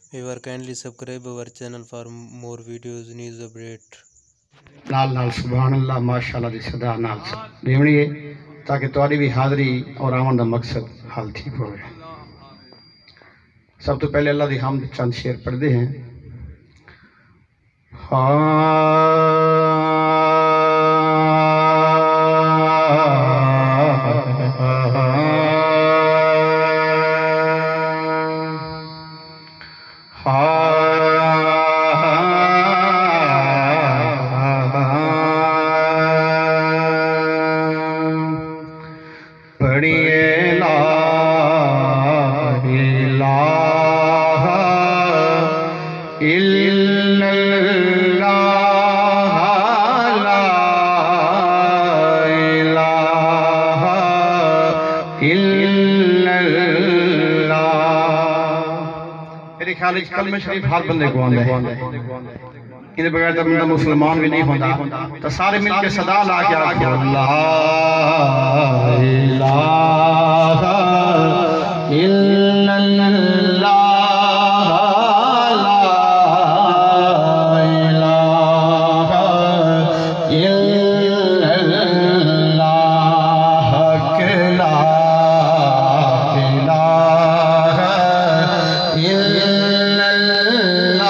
Viewer, kindly subscribe our channel for more videos, news update. نال نال سبحان اللہ ماشاءاللہ دی صدا نال دیونی ہے تاکہ تہاڈی بھی حاضری اور آمن دا مقصد حال ٹھیک ہوئے۔ سب تو پہلے اللہ دی حمد چند شعر پڑھتے ہیں۔ پڑھیے لا الہ الا اللہ، لا الہ الا اللہ۔ میرے خیال کلمہ شریف ہر بندے کو آندے ہیں، ان بغیر تو بندہ مسلمان بھی نہیں ہوتا۔ تو سارے مل کے صدا لا کے آکھو لا الہ الا اللہ، لا الہ الا اللہ، حق لا الہ الا اللہ،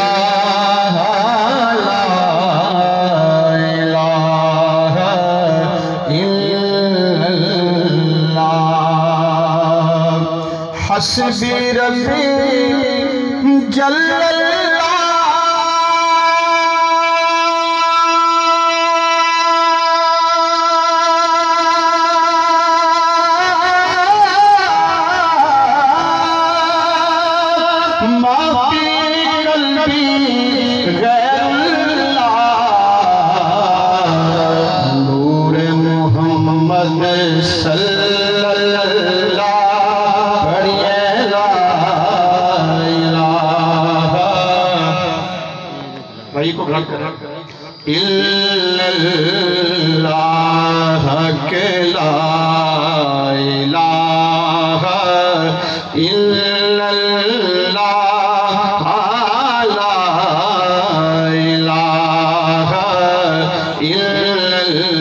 حسبی ربی جل اللہ، ما فی قلبی غیر اللہ، نور محمد صلی اللہ، الا اللہ، کہ لا الہ الا اللہ، لا الہ الا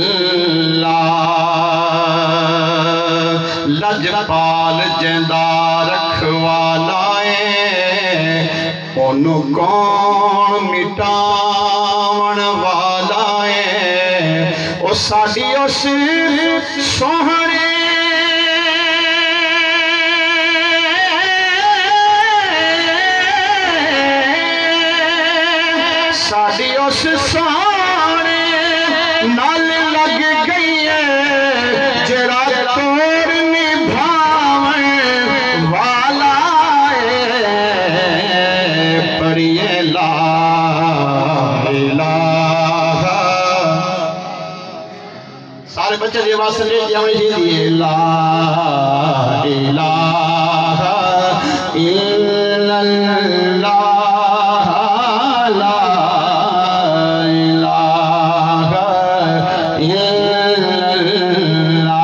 اللہ۔ لجپال جیندہ رکھوالا ہے، انہوں کون مٹاون والا ہے، او ساڈی اس سوہنے ساڈی اس سوہنے نال لگ گئی ہے، جڑا توڑ نبھاون والا ہے، پڑھیے لا الہ۔ سارے بچے دی آواز سے لے دیا ہمیں جیدیے لا الہ الا اللہ، لا الہ الا اللہ۔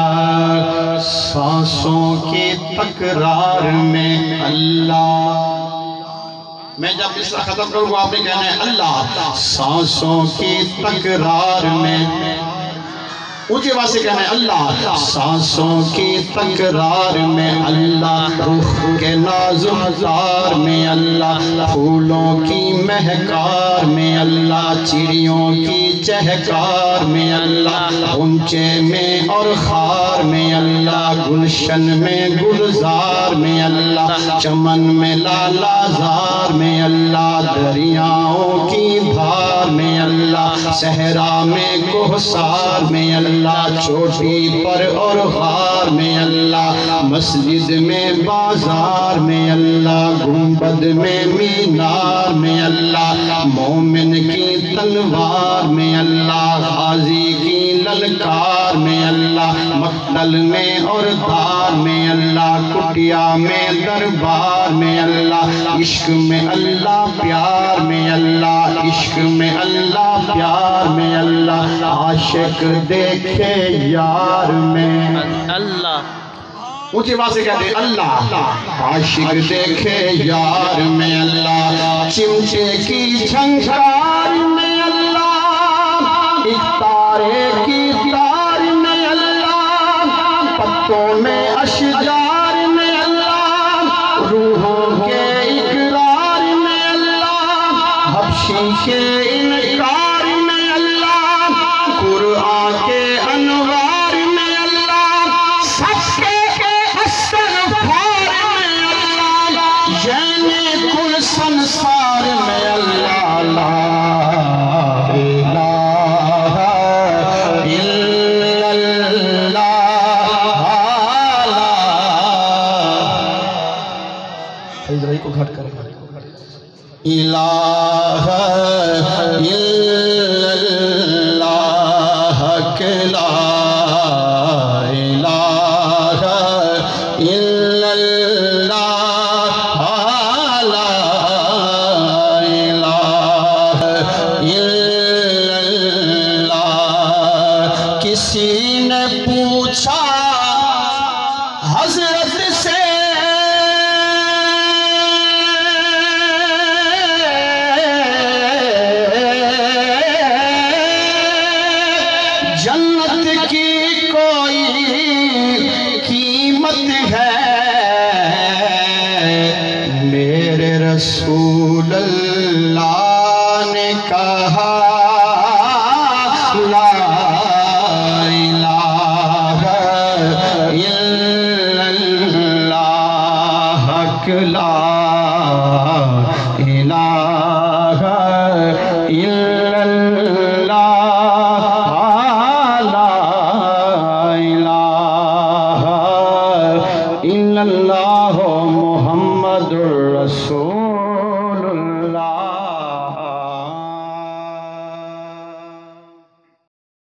سانسوں کی تکرار میں اللہ، میں جب اس طرح ختم کروں گا آپ نے کہنا ہے اللہ، سانسوں کی تکرار میں، اونچی آواز سے کہنا ہے اللہ، سانسوں کی تکرار میں اللہ، روح کے نازک تار میں اللہ، پھولوں کی مہکار میں اللہ، چڑیوں کی چہکار میں اللہ، اونچے میں اور خار میں اللہ، گلشن میں گلزار میں اللہ، چمن میں لالا زار میں اللہ، دریاؤں کی دھار میں اللہ، صحرا میں کوہسار میں اللہ، چوٹی پر اور غار میں اللہ، مسجد میں بازار میں اللہ، گنبد میں مینار میں اللہ، مومن کی تلوار میں اللہ، غازی کی للکار میں اللہ، مقتل میں اور دار میں اللہ، کٹیا میں دربار میں اللہ، عشق میں اللہ پیار میں اللہ، عشق میں اللہ پیار میں اللہ، عاشق دیکھے یار میں اللہ، اونچی آواز سے کہتے ہیں اللہ، عاشق دیکھے یار میں اللہ، چمٹے کی جھنکار میں اللہ، ایک تارے کی تار میں اللہ، پتوں میں اشجار میں اللہ، روحوں کے اقرار میں اللہ، حبشی کے انکار میں اللہ، قرآن کے انوار میں اللہ، سب کے استغفار میں اللہ، جینے کل سنسار میں اللہ، لا الہ الا اللہ، ادھر کو گھٹ کر الہ الا اللہ کہ لا الہ الا اللہ، لا الہ الا اللہ۔ کسی نے پوچھا حضرت سے جنت کی کوئی قیمت ہے؟ میرے رسول اللہ